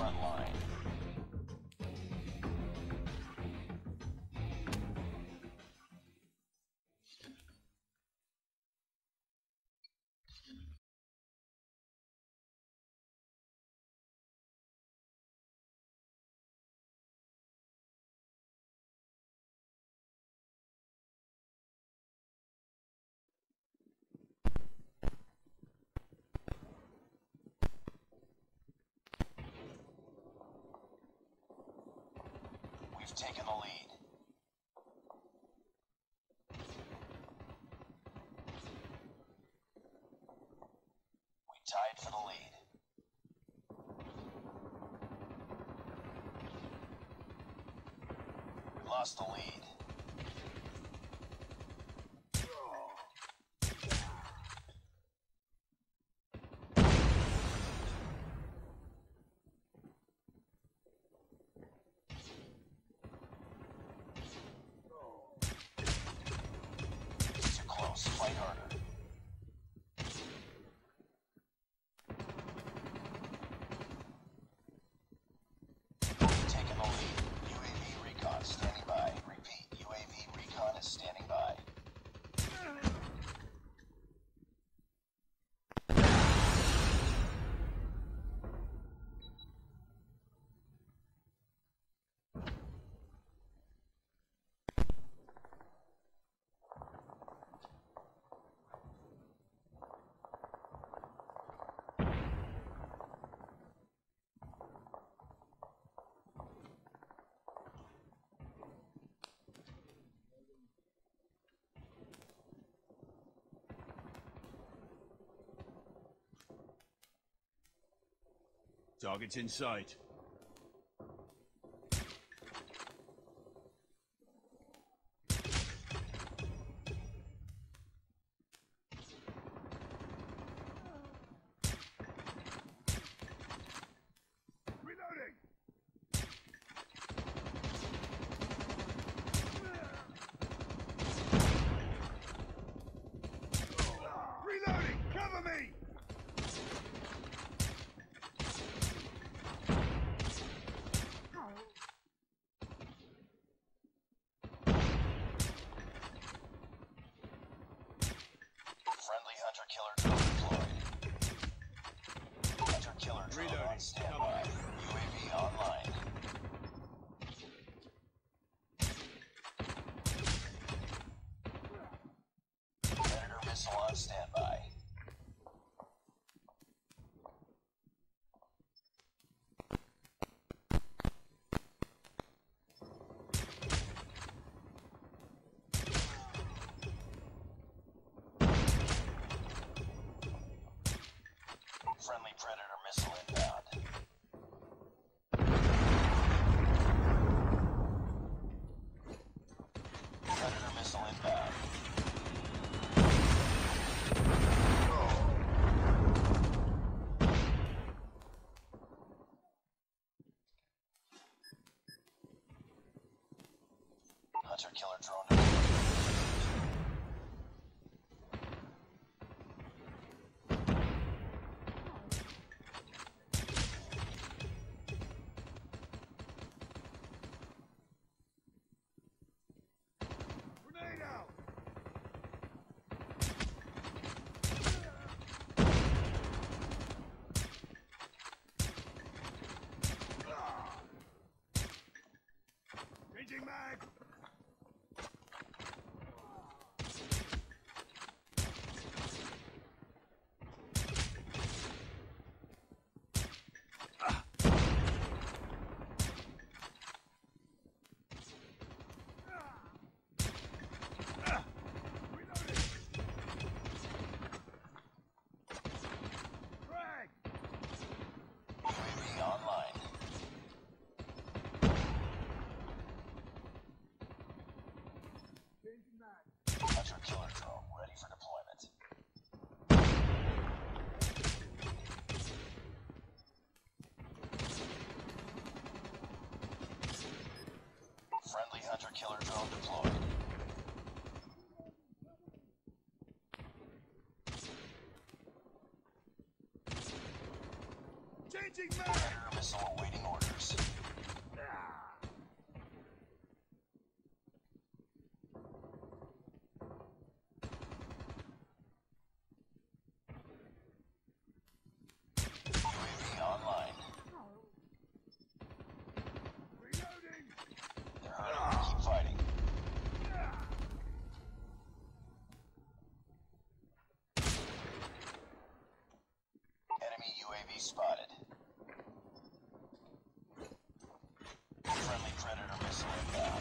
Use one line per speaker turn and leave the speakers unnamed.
front line. We've taken the lead. We tied for the lead. We lost the lead. Fight harder. We've taken the lead. UAV recon standing by. Repeat, UAV recon is standing by.
Target's in sight.
Reloading! Reloading! Cover me!
Friendly hunter-killer drone deployed. Hunter-killer drone on standby. UAV online. Predator missile on standby. Friendly Predator missile inbound. Predator missile inbound. Hunter-killer drone deployed.
Grenade out! Changing mag!
UAV online. Hunter-killer drone ready for deployment. Friendly hunter-killer drone deployed.
Changing mag!
Predator missile awaiting orders. UAV online.
Reloading!
They're hurting. Keep fighting. Enemy UAV spotted. Friendly Predator missile inbound.